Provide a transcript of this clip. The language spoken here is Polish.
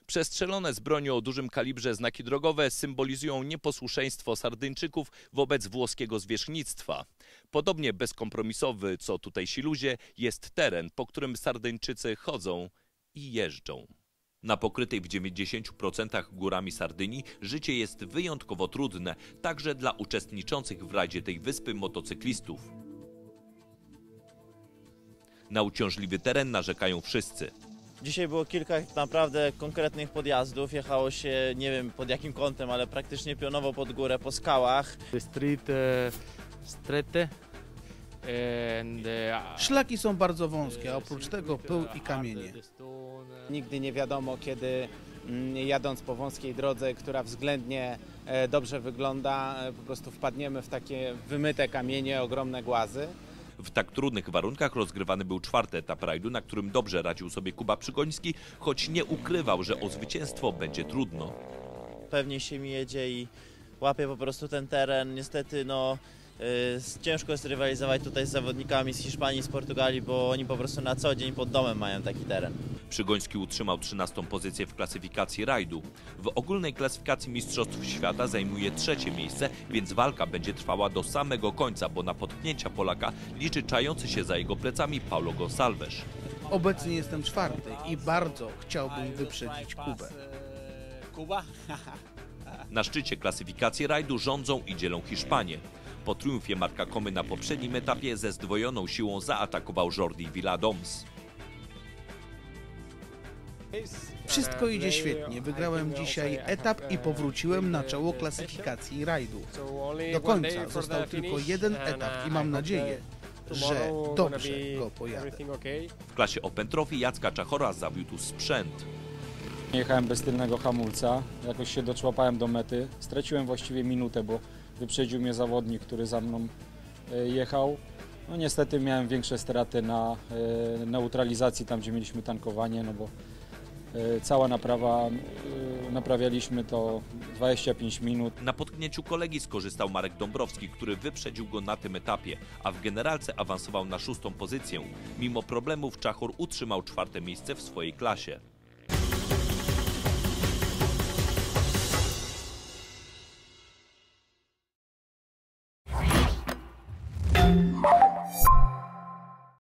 Przestrzelone z broni o dużym kalibrze znaki drogowe symbolizują nieposłuszeństwo Sardyńczyków wobec włoskiego zwierzchnictwa. Podobnie bezkompromisowy, co tutejsi ludzie, jest teren, po którym Sardyńczycy chodzą i jeżdżą. Na pokrytej w 90% górami Sardynii życie jest wyjątkowo trudne, także dla uczestniczących w rajdzie tej wyspy motocyklistów. Na uciążliwy teren narzekają wszyscy. Dzisiaj było kilka naprawdę konkretnych podjazdów. Jechało się, nie wiem pod jakim kątem, ale praktycznie pionowo pod górę, po skałach. Szlaki są bardzo wąskie, a oprócz tego pył i kamienie. Nigdy nie wiadomo, kiedy jadąc po wąskiej drodze, która względnie dobrze wygląda, po prostu wpadniemy w takie wymyte kamienie, ogromne głazy. W tak trudnych warunkach rozgrywany był czwarty etap rajdu, na którym dobrze radził sobie Kuba Przygoński, choć nie ukrywał, że o zwycięstwo będzie trudno. Pewnie się mi jedzie i łapię po prostu ten teren. Niestety ciężko jest rywalizować tutaj z zawodnikami z Hiszpanii, z Portugalii, bo oni po prostu na co dzień pod domem mają taki teren. Przygoński utrzymał 13. pozycję w klasyfikacji rajdu. W ogólnej klasyfikacji Mistrzostw Świata zajmuje 3. miejsce, więc walka będzie trwała do samego końca, bo na potknięcia Polaka liczy czający się za jego plecami Paulo Gonçalves. Obecnie jestem 4. i bardzo chciałbym wyprzedzić Kubę. Na szczycie klasyfikacji rajdu rządzą i dzielą Hiszpanię. Po triumfie Marca Comy na poprzednim etapie ze zdwojoną siłą zaatakował Jordi Viladoms. Wszystko idzie świetnie. Wygrałem dzisiaj etap i powróciłem na czoło klasyfikacji rajdu. Do końca został tylko jeden etap i mam nadzieję, że dobrze go pojadę. W klasie Open Trophy Jacka Czachora zawiódł sprzęt. Jechałem bez tylnego hamulca, jakoś się doczłapałem do mety. Straciłem właściwie minutę, bo wyprzedził mnie zawodnik, który za mną jechał. No niestety miałem większe straty na neutralizacji, tam gdzie mieliśmy tankowanie, no bo cała naprawa, naprawialiśmy to 25 minut. Na potknięciu kolegi skorzystał Marek Dąbrowski, który wyprzedził go na tym etapie, a w generalce awansował na 6. pozycję. Mimo problemów Czachor utrzymał 4. miejsce w swojej klasie.